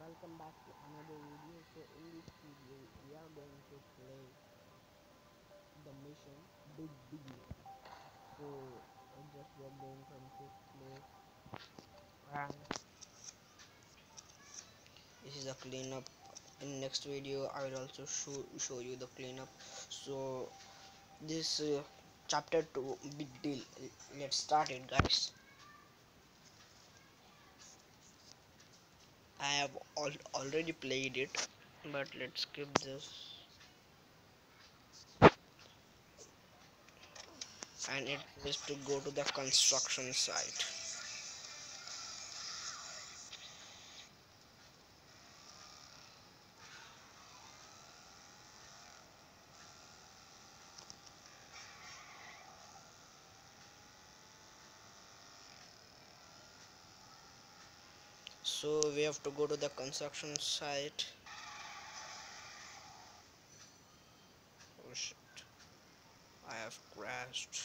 Welcome back to another video. So in this video we are going to play the mission Big Beginning. So just we are going to play, and this is a cleanup. In next video I will also show you the cleanup. So this chapter 2 big deal. Let's start it, guys. I have already played it, but let's skip this, and it is to go to the construction site. So we have to go to the construction site. Oh shit, I have crashed.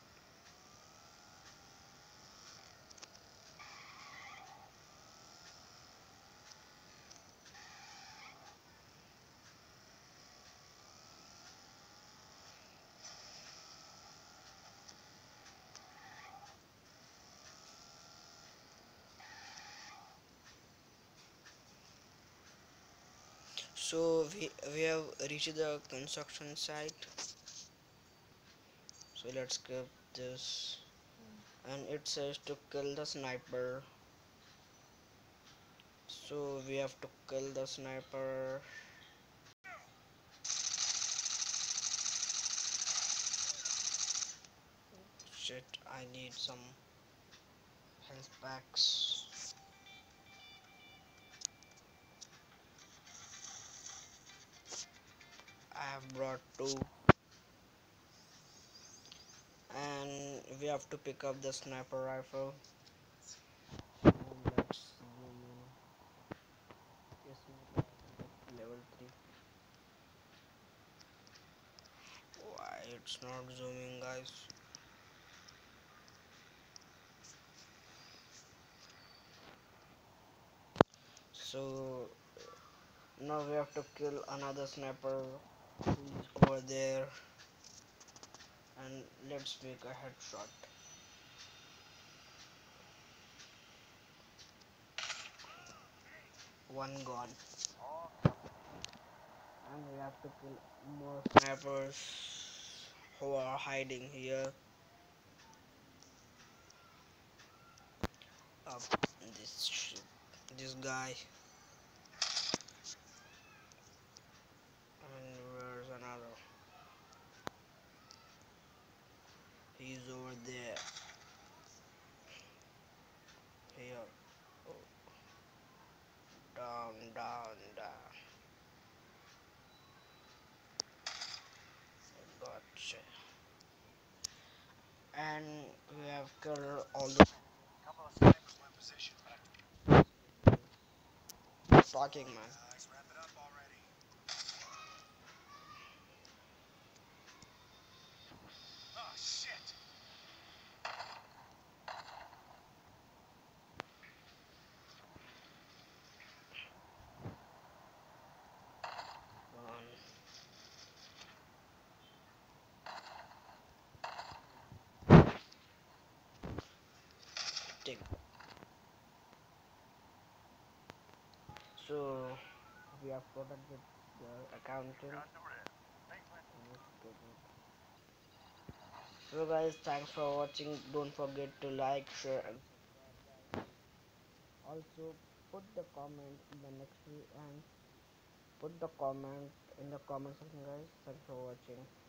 So we have reached the construction site. So let's skip this, and it says to kill the sniper. So we have to kill the sniper. Shit, I need some health packs. I have brought two, and we have to pick up the sniper rifle. And let's zoom in. Yes, level 3. Why it's not zooming, guys? So now we have to kill another sniper who is over there, and let's make a headshot. One gone, and we have to kill more snipers who are hiding here. Up this guy, and where's another? He's over there. Here. Oh, down, down, down. Gotcha. And we have killed all the talking, man. Gone. Take. So we have protected the accountant. So guys, thanks for watching. Don't forget to like, share, and also put the comment in the next video, and put the comment in the comment section, guys. Thanks for watching.